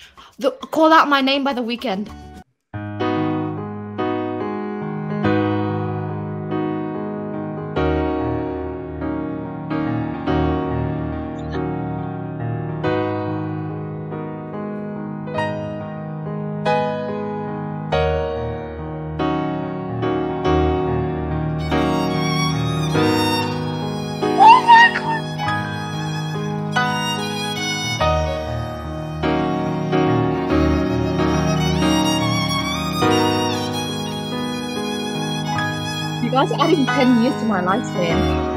Call Out My Name by The Weeknd. You guys are adding 10 years to my lifespan.